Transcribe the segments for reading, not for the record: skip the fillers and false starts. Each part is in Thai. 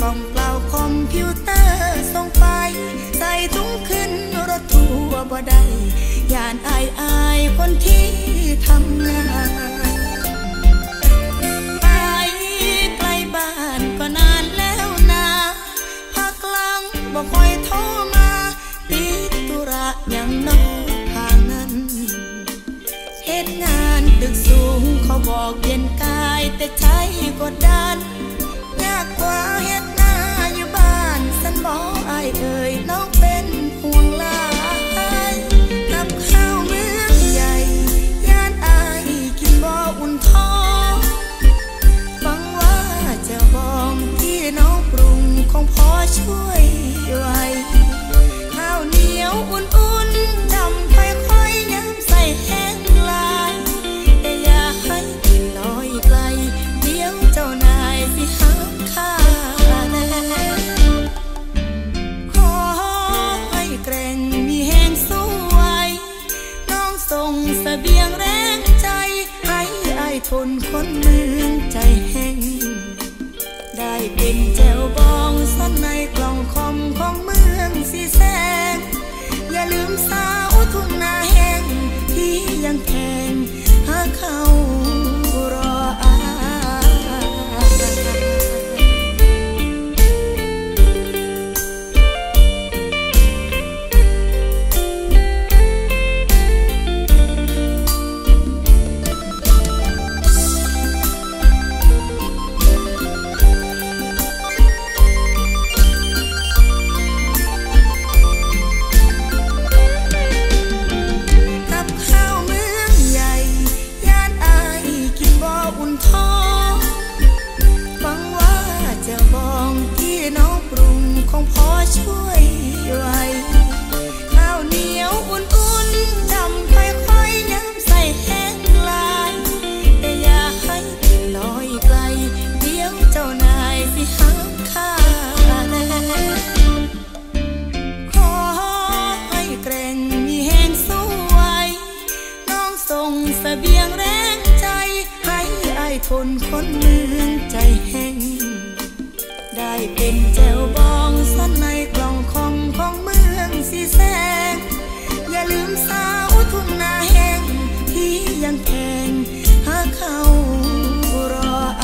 ล่องเปล่าคอมพิวเตอร์ส่งไปใส่ถุงขึ้นรถทัวร์บ่ได้ย่านอายคนที่ทำงานไปไกลบ้านก็นานแล้วนะพักหลังบ่ค่อยโทรมาติดธุระอย่างน้อยทางนั้นเหตุงานดึกสูงเขาบอกเย็นกายแต่ใจกดดันยากกว่าเหตุหน้าอยู่บ้านสันบอกอายเอ่ยน้องเป็นห่วงหลายกับข้าวมื้อใหญ่ย่านอายกินบ่อุ่นท้องฟังว่าจะบองที่น้องปรุงคงพอช่วยไว้ข้าวเหนียวอุ่นๆจำค่อยๆย้ำใส่แห้งลายแต่อย่าให้กินน้อยไกลเดี๋ยวเจ้านายสิหักค่าแรงขอให้แกร่งมีแห้งสู้ไว้น้องส่งเสบียงแรงใจให้อายทนคนเมืองใจแห้งได้เป็นแจวบองซ่อนในกล่องคอมของเมืองสีแสงอย่าลืมสาวทุ่งนาแห้งที่ยังแข็งหาเขารออายคงพอช่วยไว้ข้าวเหนียวอุ่นๆจำค่อยๆย้ำใส่แห้งลายแต่อย่าให้กินน้อยไกลเดี๋ยวเจ้านายสิหักค่าแรงขอให้แกร่งมีแห้งสู้ไว้น้องส่งเสบียงแรงใจให้อายทนคนเมืองใจแห้งได้เป็นแจวบองซ่อนในกล่องคอมของเมืองสีแสงอย่าลืมสาวทุ่งนาแห้งที่ยังแข็งหาเขารออ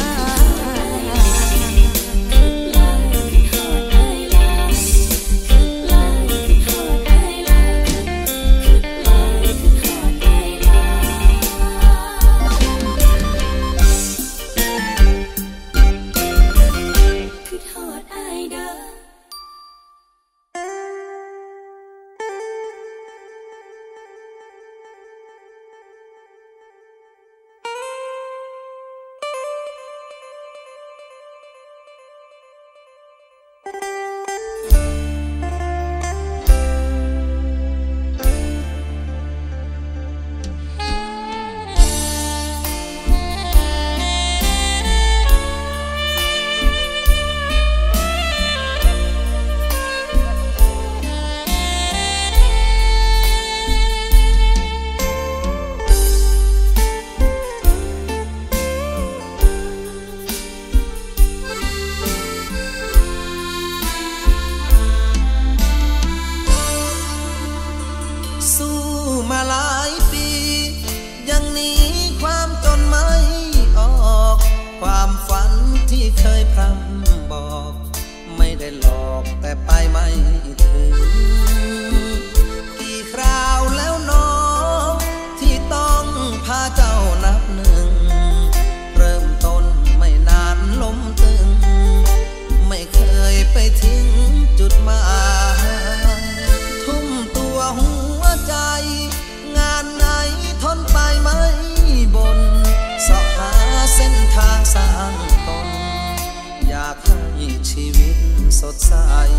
ดใส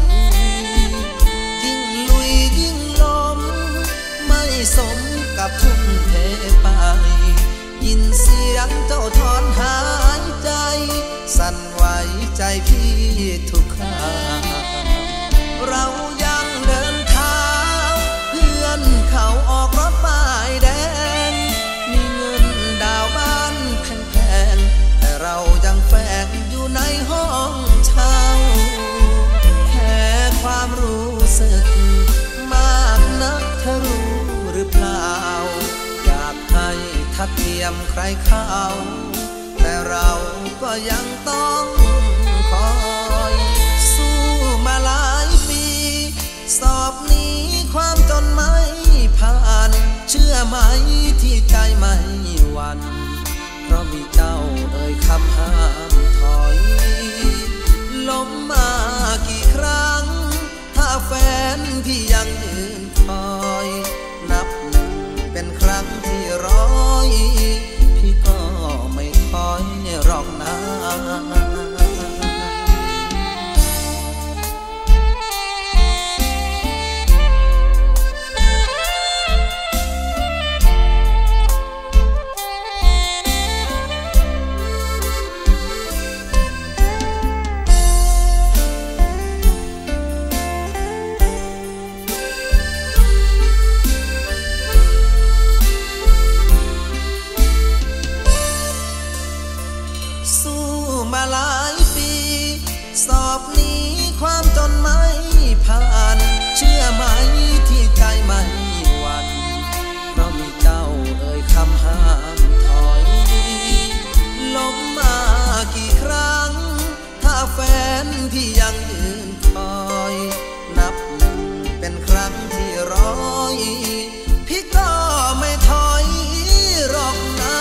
ยิ่งลุยยิ่งล้มไม่สมกับทุ่มเทไปยินเสียงเจ้าถอนหายใจสั่นไหวใจพี่ทุกคราเรายังเดินเท้าเพื่อนเขาออกรถป้ายแดงมีเงินดาวบ้านแพงๆแต่เรายังแฝงอยู่ในห้องเช่าทัดเทียมใครเขาแต่เราก็ยังต้องคอยสู้มาหลายปีสอบนี้ความจนไม่ผ่านเชื่อไหมที่ใจไม่หวั่นเพราะมีเจ้าเอ่ยคำห้ามถอยล้มมากี่ครั้งถ้าแฟนที่ยังยืนคอยนับหนึ่งเป็นครั้งที่ร้อยพี่ก็ไม่คอยหรอกนะหลายปีสอบนี้ความจนไม่ผ่านเชื่อไหมที่ใจไม่หวั่นเพราะมีเจ้าเอ่ยคำห้ามถอยล้มมากี่ครั้งถ้าแฟนที่ยังยืนคอยนับหนึ่งเป็นครั้งที่ร้อยพี่ก็ไม่ถอยหรอกนะ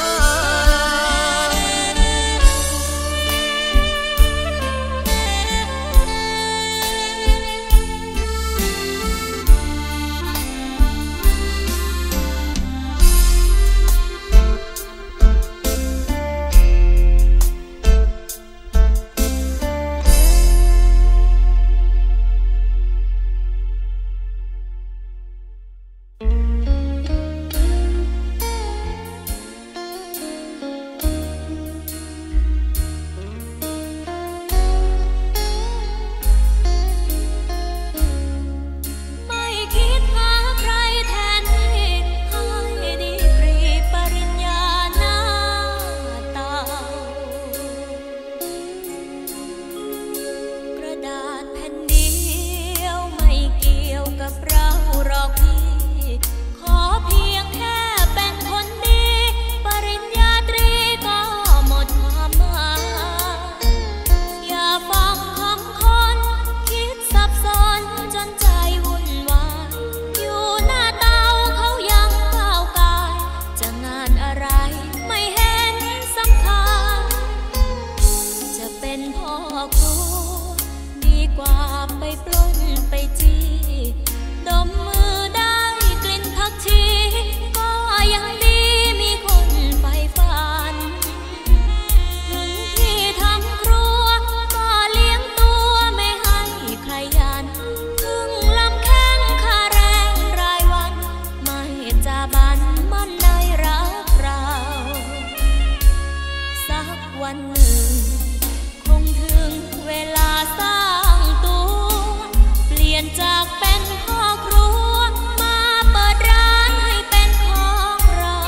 จากเป็นพ่อครัวมาเปิดร้านให้เป็นของเรา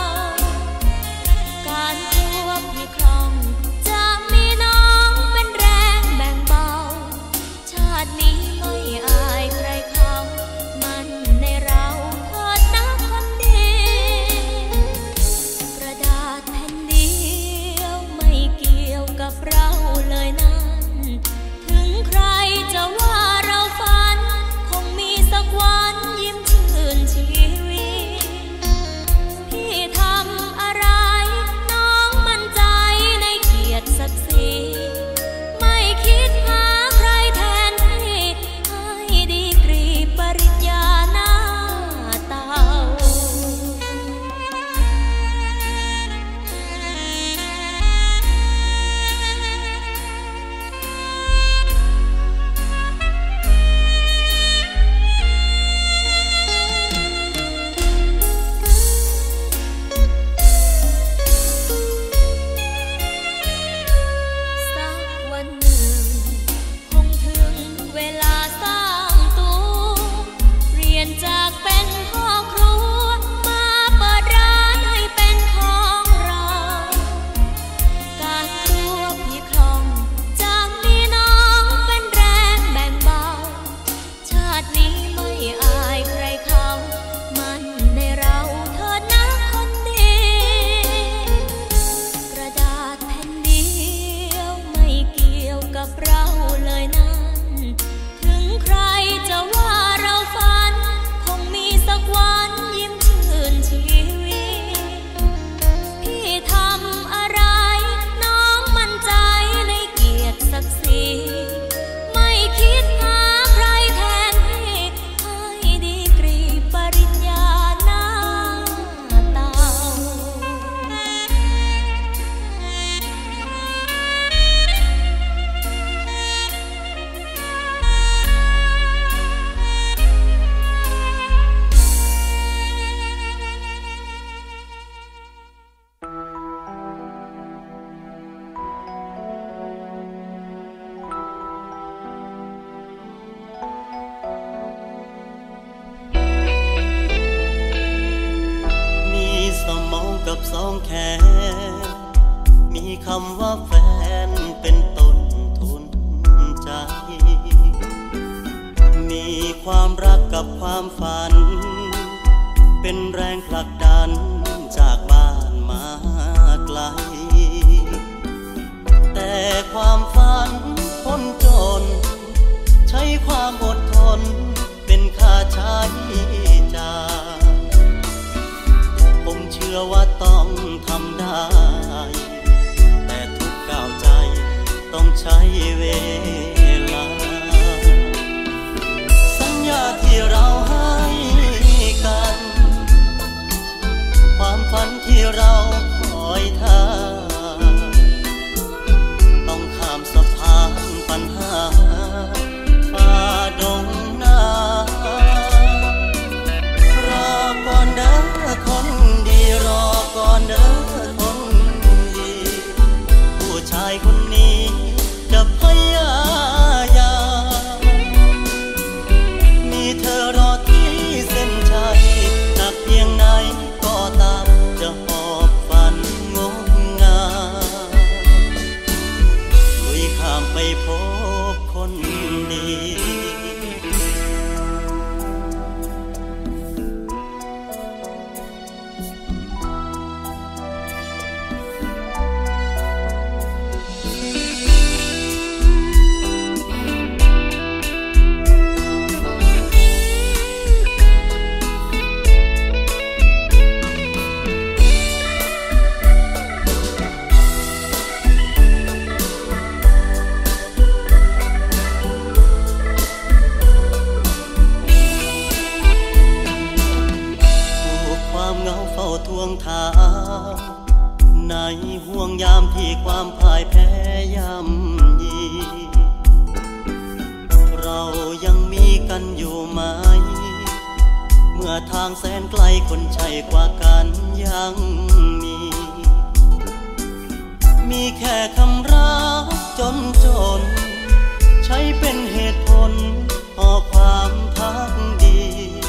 คำว่าแฟนเป็นต้นทุนใจมีความรักกับความฝันเป็นแรงผลักดันจากบ้านมาไกลแต่ความฝันคนจนใช้ความอดทนเป็นค่าใช้จ่ายผมเชื่อว่าต้องทำได้แต่ทุกก้าวใจต้องใช้เวลาสัญญาที่เราให้กันความฝันที่เราคอยท่าต้องข้ามสะพานปัญหาฝ่าดงนารอก่อนเด้อคนดีรอก่อนเด้อคนดีผู้ชายคนนี้จะพยายามมีเธอรอที่เส้นชัยหนักเพียงไหนก็ตามจะหอบฝันงดงามลุยข้ามไปพบคนดีทวงถามในห่วงยามที่ความพ่ายแพ้ย่ำยีเรายังมีกันอยู่ไหมเมื่อทางแสนไกลคนใช่กว่ากันยังมีแค่คำรักจนใช้เป็นเหตุผลพอความพักดี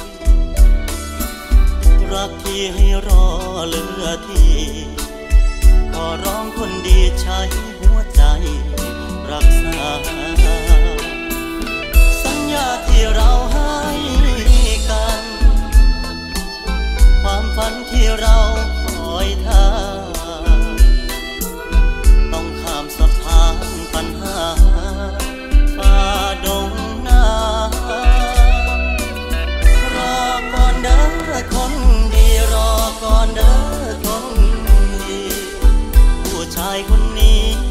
รักที่ให้รอเหลือที่ขอร้องคนดีใช้หัวใจรักษาสัญญาที่เราให้กันความฝันที่เราคอยท่าต้องข้ามสะพานปัญหาฝ่าดงนารอก่อนเด้อคนดีรอก่อนเด้อคนดีผู้ชายคนนี้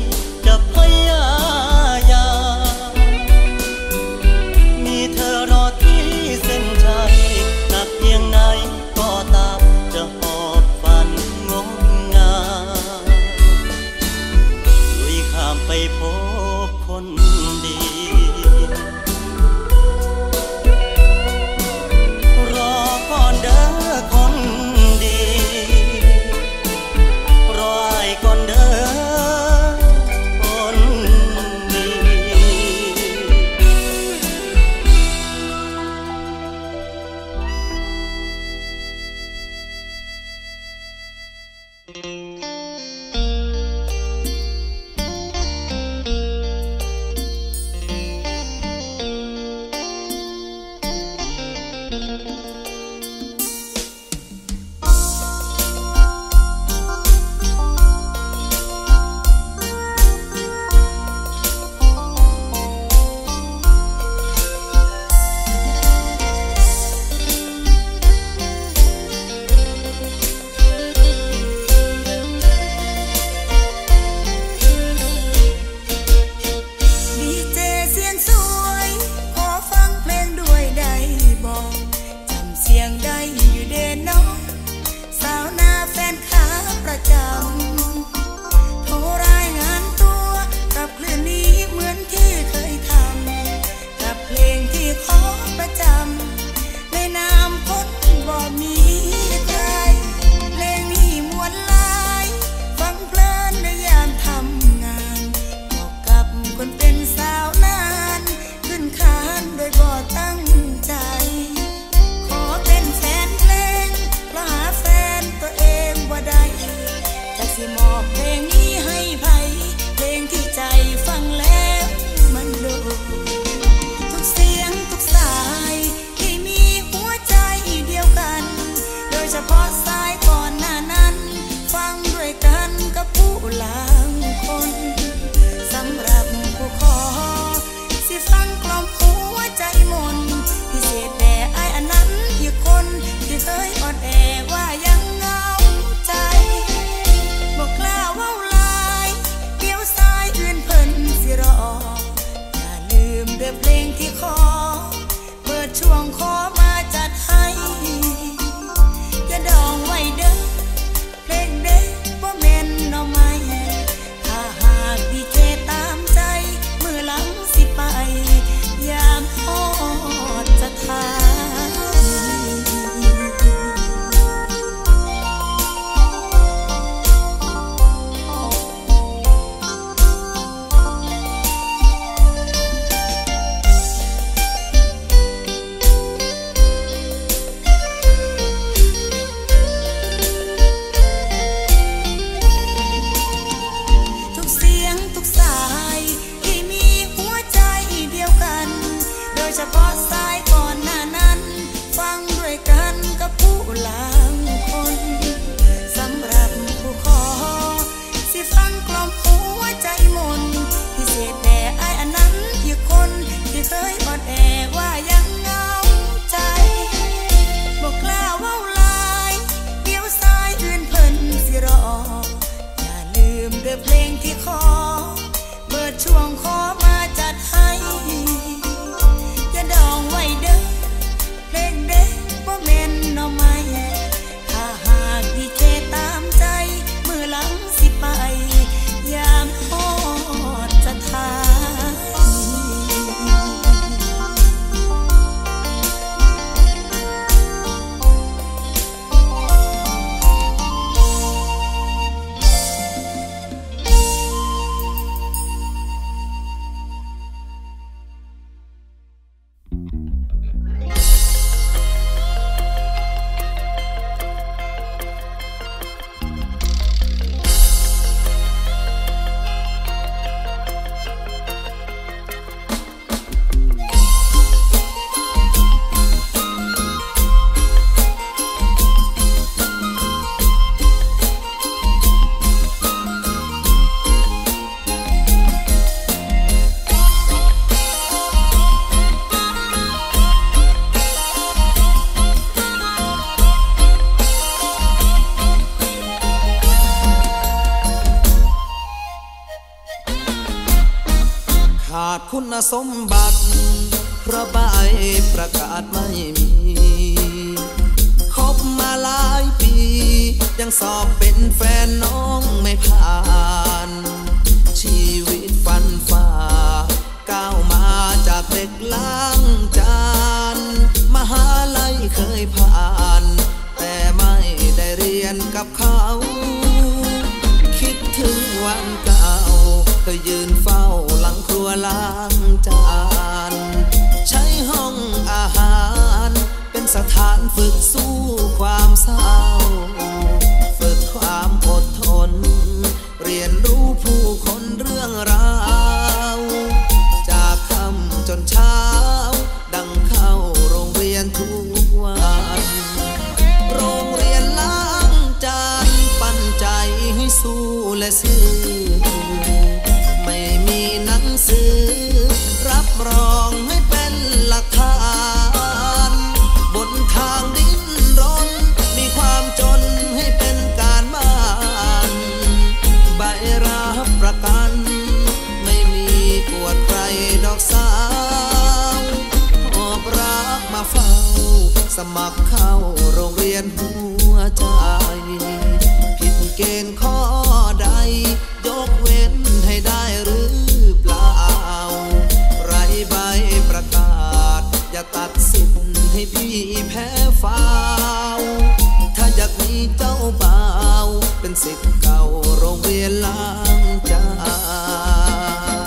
คุณสมบัติเพราะใบประกาศไม่มีคบมาหลายปียังสอบเป็นแฟนน้องไม่ผ่านชีวิตฟันฝ่าก้าวมาจากเด็กล้างจานมหาลัยเคยผ่านแต่ไม่ได้เรียนกับเขาคิดถึงวันเก่าเคยยืนเฝ้าหลังครัวล้างจานใช้ห้องอาหารเป็นสถานฝึกสู้ความเศร้าฝึกความอดทนเรียนรู้ผู้คนเรื่องราวจากค่ำจนเช้าดังเข้าโรงเรียนทุกวันโรงเรียนล้างจานปั้นใจให้สู้และซื่อไม่มีหนังสือรับรองให้เป็นหลักฐานบนทางดิ้นรนมีความจนให้เป็นการบ้านใบรับประกันไม่มีกวดใครดอกสาวหอบรักมาเฝ้าสมัครเข้าโรงเรียนหัวใจผิดเกณฑ์ข้อใดยกเว้นให้ได้หรือเปล่าไรใบประกาศอย่าตัดสินให้พี่แพ้ฟ้าวถ้าอยากมีเจ้าบ่าวเป็นศิษย์เก่าโรงเรียนล้างจาน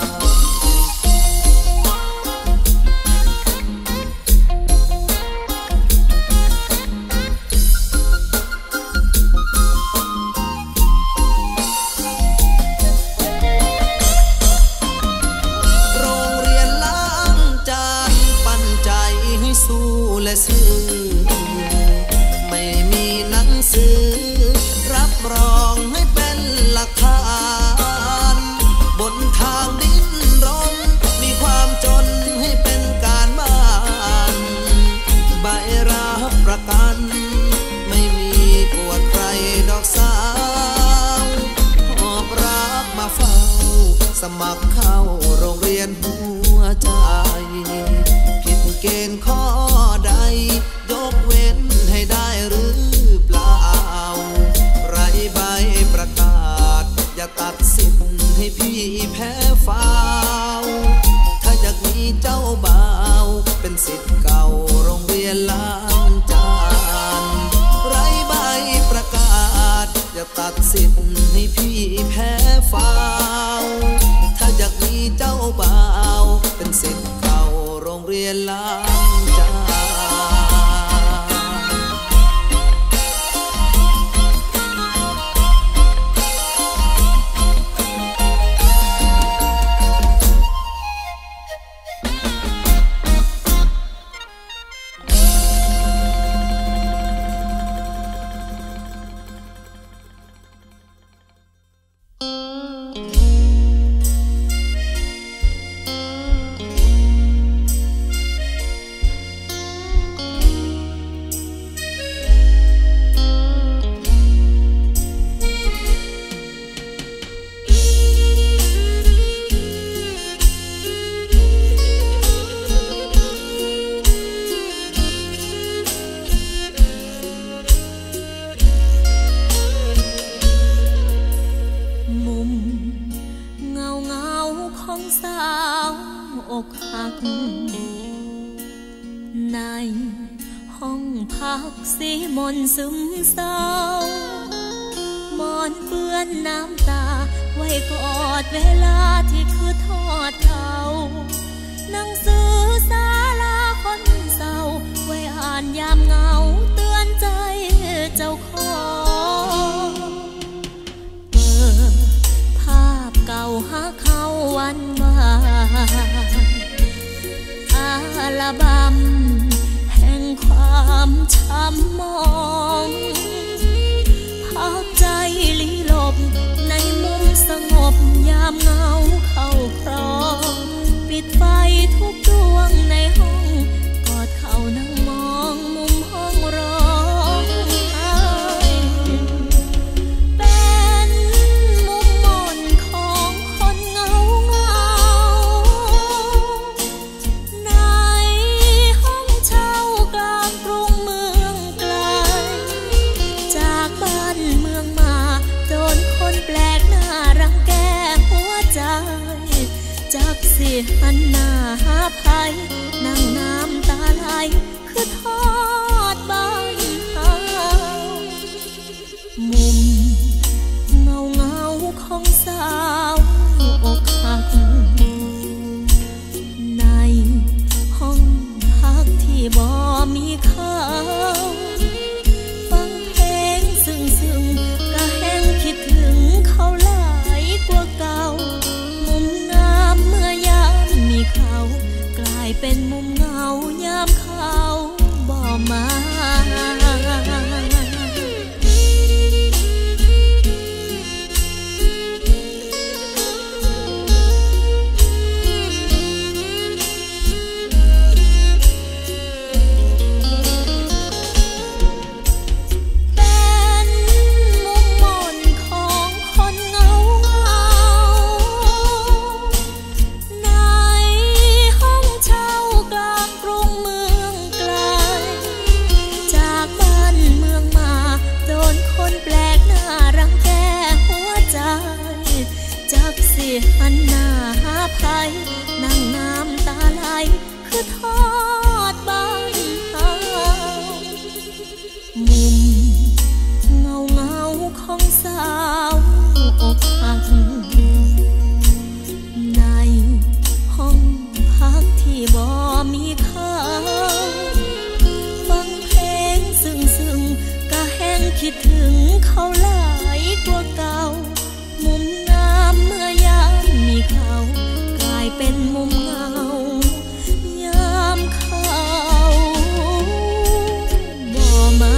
และซื่อไม่มีหนังสือรับรองให้เป็นหลักฐานบนทางดิ้นรนมีความจนให้เป็นการบ้านใบรับประกันไม่มีกวดใครดอกสาวหอบรักมาเฝ้าสมัครเข้าโรงเรียนหัวใจผิดเกณฑ์ข้อใดยกเว้นให้ได้หรือเปล่าไรใบประกาศอย่าตัดสินให้พี่แพ้ฟ้าวถ้าอยากมีเจ้าบ่าวเป็นศิษย์เก่าโรงเรียนล้างจานไรใบประกาศอย่าตัดสินให้พี่แพ้ฟ้าวถ้าอยากมีเจ้าบ่าวเป็นศิษย์เก่าโรงเรียนล้างจานสีมนซึมเศร้ามอนเปื้อนน้ำตาไว้กอดเวลาที่คือทอดเขาหนังสือศาลาคนเศร้าไว้อ่านยามเหงาเตือนใจเจ้าของเปิดภาพเก่าหาเขาวันวานอัลบั้มความช้ำมองภาพใจลี้ลบในมุมสงบยามเหงาเข้าครองสิหันหน้าหาไผนั่งน้ำตาไหลคือทอดบ้านเฮามุมเงาของสาวอกหักในห้องพักที่บ่มีเขาฟังเพลงซึ้งก็แห้งคิดถึงเขาหลายกว่าเก่ามุมงามเมื่อยามมีเขากลายเป็นมุมเงายามเขาบ่มาหันหน้าหาไผนั่งน้ำตาไหลคือทอดบ้านเฮามุมเงาของสาวอกหักในห้องพักที่บ่มีเขาฟังเพลงซึ้งก็แห้งคิดถึงเขาหลายกว่าเก่ามุมงามเมื่อยามมีเขากลายเป็นมุมเงายามเขาบ่มา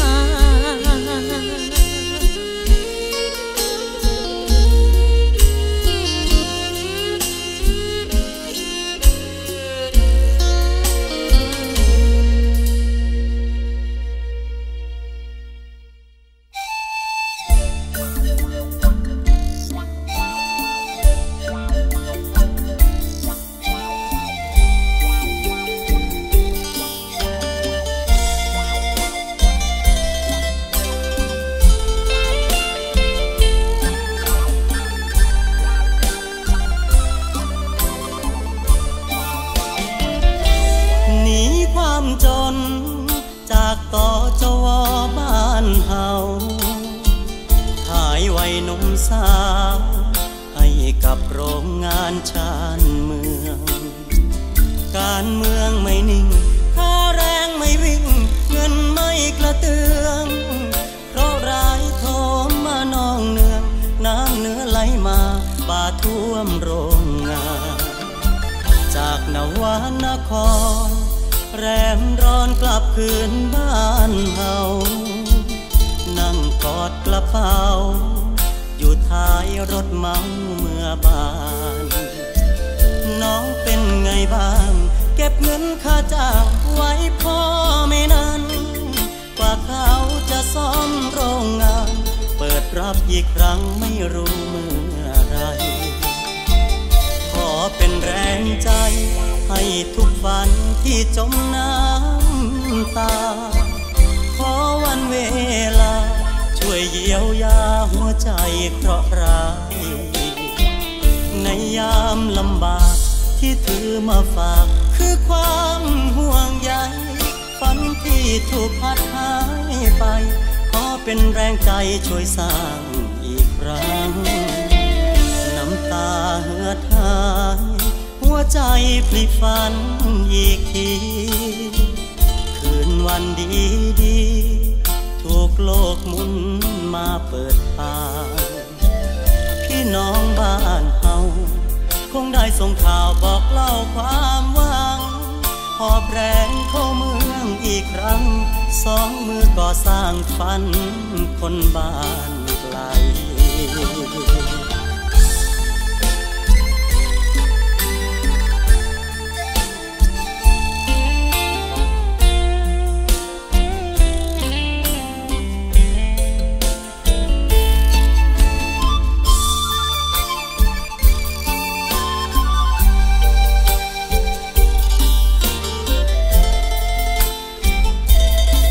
จนจากต่อจวบ้านเฮาขายไว้นมสาวให้กับโรงงานชานเมืองการเมืองไม่นิ่งค่าแรงไม่วิ่งเงินไม่กระเตื้องเพราะร้ายโทมมานองเนืองน้ำเนื้อไหลมาบาท่วมโรงงานจากนวนครแรมร้อนกลับคืนบ้านเฮานั่งกอดกระเป๋าอยู่ท้ายรถเมาเมื่อบ้านน้องเป็นไงบ้างเก็บเงินค่าจ้างไว้พอไม่นานกว่าเขาจะซ่อมโรงงานเปิดรับอีกครั้งไม่รู้เมื่อไรขอเป็นแรงใจให้ทุกฝันที่จมน้ำตาขอวันเวลาช่วยเยียวยาหัวใจเคราะห์ร้ายในยามลำบากที่ถือมาฝากคือความห่วงใยฝันที่ถูกพัดหายไปขอเป็นแรงใจช่วยสร้างอีกครั้งน้ำตาเหือดหายหัวใจพลิกฝันอีกทีคืนวันดีถูกโลกหมุนมาเปิดทางพี่น้องบ้านเฮาคงได้ส่งข่าวบอกเล่าความหวังหอบแรงเข้าเมืองอีกครั้งสองมือก่อสร้างฝันคนบ้านไกล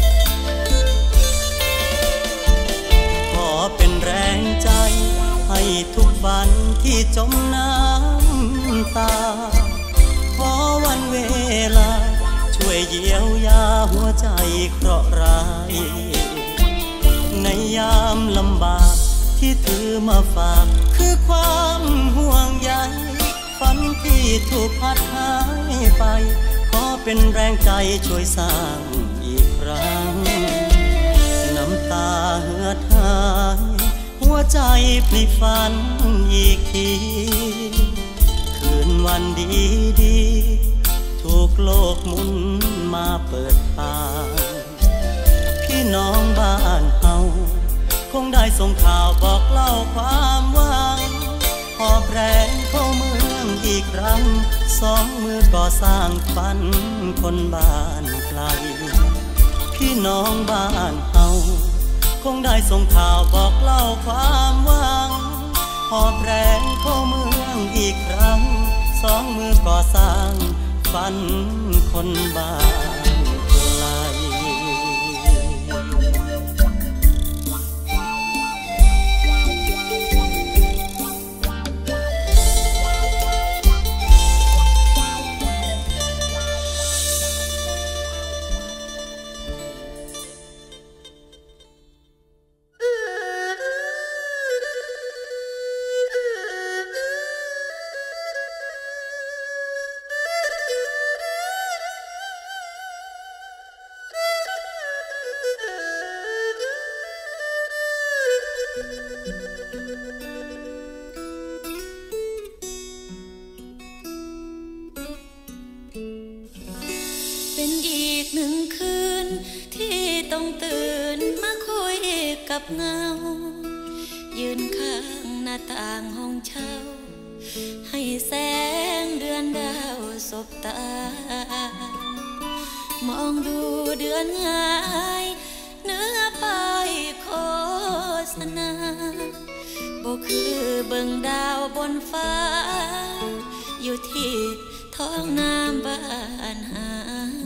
ทเยียวยาหัวใจเคราะห์ร้ายในยามลำบากที่ถือมาฝากคือความห่วงใยฝันที่ถูกพัดหายไปขอเป็นแรงใจช่วยสร้างอีกครั้งน้ำตาเหือดหายหัวใจพลิกฝันอีกทีคืนวันดีๆถูกโลกหมุนมาเปิดทางพี่น้องบ้านเฮาคงได้ส่งข่าวบอกเล่าความหวังหอบแรงเข้าเมืองอีกครั้งสองมือก่อสร้างฝันคนบ้านไกลพี่น้องบ้านเฮาคงได้ส่งข่าวบอกเล่าความหวังหอบแรงเข้าเมืองอีกครั้งสองมือก่อสร้างฝันคนบ้านไกลเป็นอีกหนึ่งคืนที่ต้องตื่นมาคุยกับเงายืนข้างหน้าต่างห้องเช่าให้แสงเดือนดาวสบตามองดูเดือนหายเนื้อป้ายโฆษณาบ่คือเบิ่งดาวบนฟ้าอยู่ที่ท้องน้ำบ้านเฮา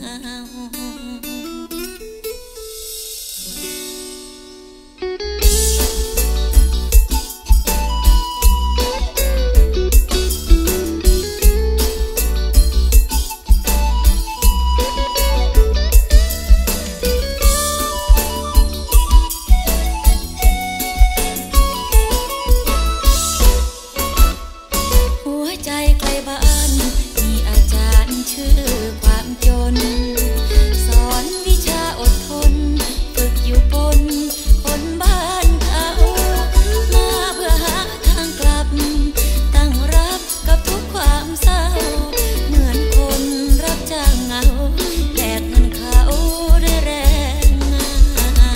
ชื่อความจนสอนวิชาอดทนฝึกอยู่บนคนบ้านเขามาเพื่อหาทางกลับตั้งรับกับทุกความเศร้าเหมือนคนรับจ้างเหงาแลกเงินเขาด้วยแรงงาน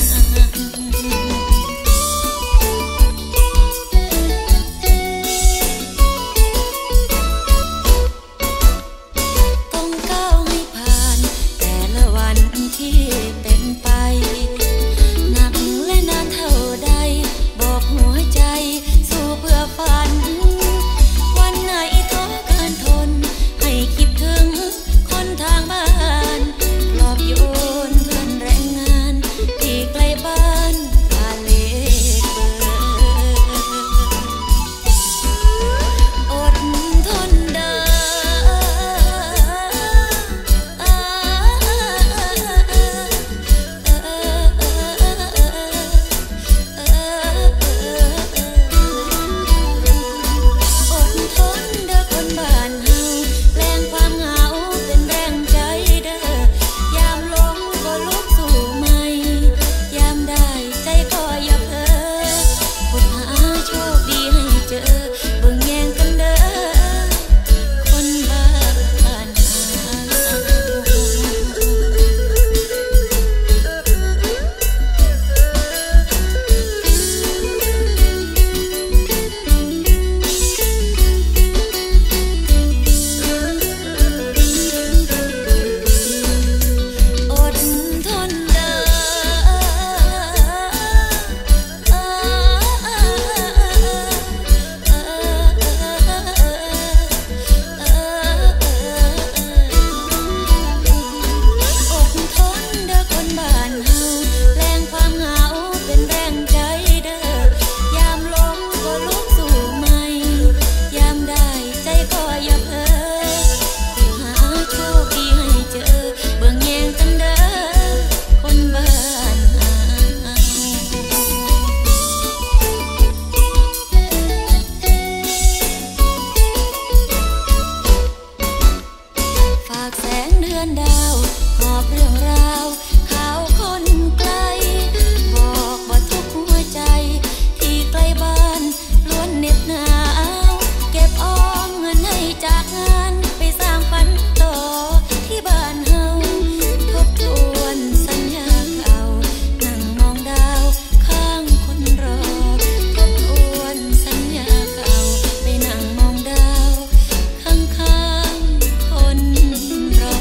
ฝากแสงเดือนดาวหอบเรื่องราวข่าวคนไกลบอกว่าทุกหัวใจที่ไกลบ้านล้วนเหน็บหนาวเก็บออมเงินให้จากงานไปสร้างฝันต่อที่บ้านเฮาทบทวนสัญญาเก่านั่งมองดาวข้างคนรอทบทวนสัญญาเก่าไปนั่งมองดาวข้างคนรอ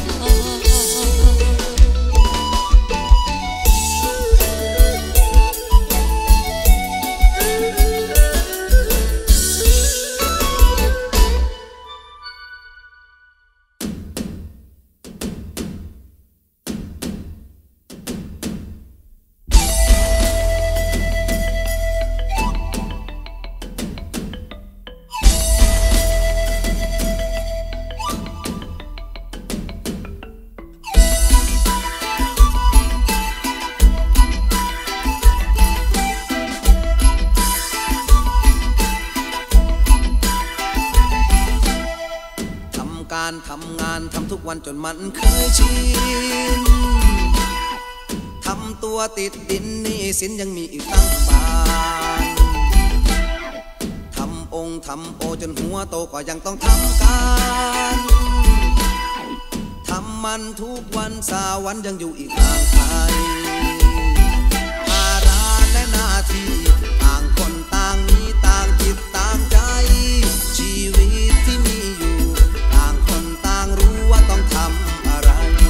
ทำงานทำทุกวันจนมันเคยชินทำตัวติดดินนี่สินยังมีอีกตั้งบานทำองค์ทำโอจนหัวโตก็ยังต้องทำการทำมันทุกวันสาวันยังอยู่อีกห่างไกลภาระและหน้าที่ต่างคนต่างมีต่างจิตต่างใจชีวิตที่มีอยู่ต่างคนต่างรู้ว่าต้องทำอะไร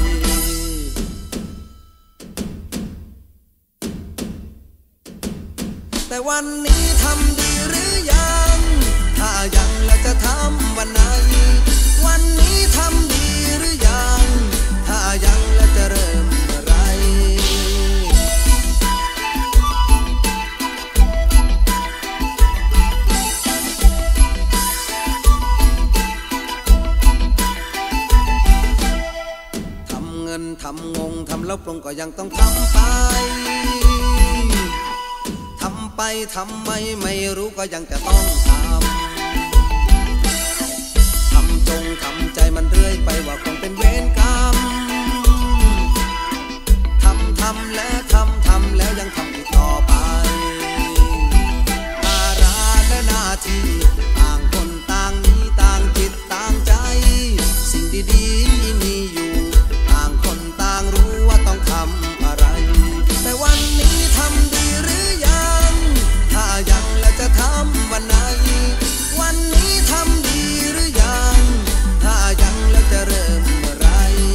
แต่วันนี้ทำดีหรือยังถ้ายังแล้วจะทำวันไหนวันนี้ทำดีหรือยังถ้ายังแล้วจะเริ่มเมื่อไรทำเงินทำงงทำแล้วปรงก็ยังต้องทำไปทำไปทำไมไม่รู้ก็ยังจะต้องทำทำจงทำใจมันเรื่อยไปว่าคงเป็นเวรกรรมทำและทำแล้วยังทำอีกต่อไปภาระและหน้าที่ต่างคนต่างมีต่างจิตต่างใจสิ่งดีๆมีอยู่ต่างคนต่างรู้ว่าต้องทำอะไรแต่วันนี้ทำดีหรือยังถ้ายังแล้วจะทำวันไหนวันนี้ทำดีหรือยังถ้ายังแล้วจะเริ่มเมื่อไร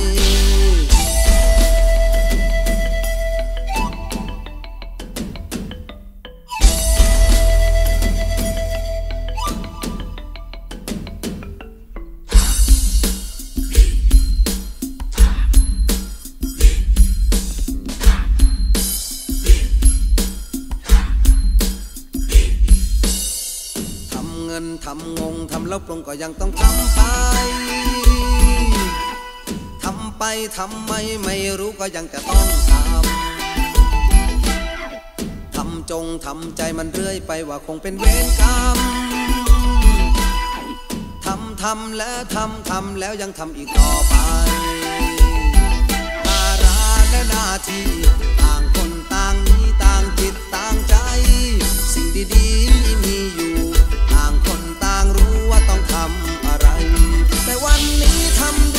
ทำงงทำแล้วปรงก็ยังต้องทำไปทำไปทำไมไม่รู้ก็ยังจะต้องทำจงทำใจมันเรื่อยไปว่าคงเป็นเวรกรรมทำและทำแล้วยังทำอีกต่อไปภาระและหน้าที่ต่างคนต่างมีต่างจิตต่างใจสิ่งดีๆมีอยู่ต่างคนต่างรู้ว่าต้องทำอะไรแต่วันนี้ทำ